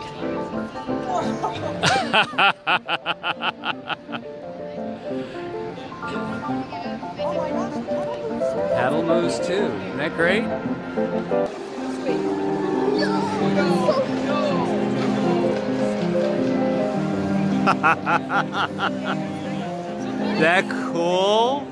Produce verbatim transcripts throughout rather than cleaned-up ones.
Paddle moves too. Isn't that great? That cool?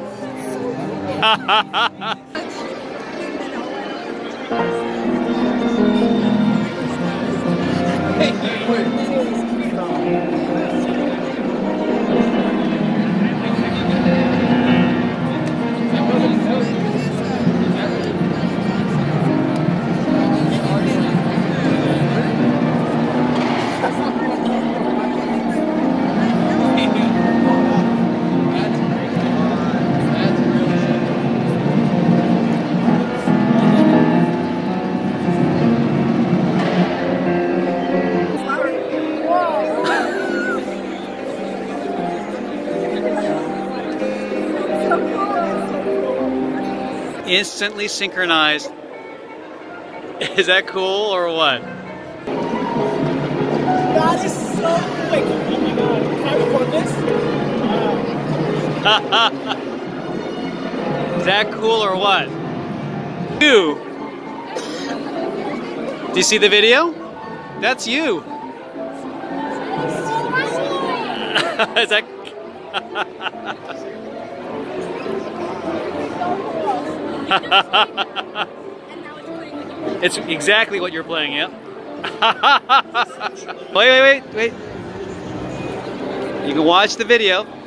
Instantly synchronized. Is that cool or what? That is so quick. Oh my god. Can I record this? Is that cool or what? You. Do you see the video? That's you. Is that? It's exactly what you're playing, yeah. Wait, wait, wait, wait. You can watch the video.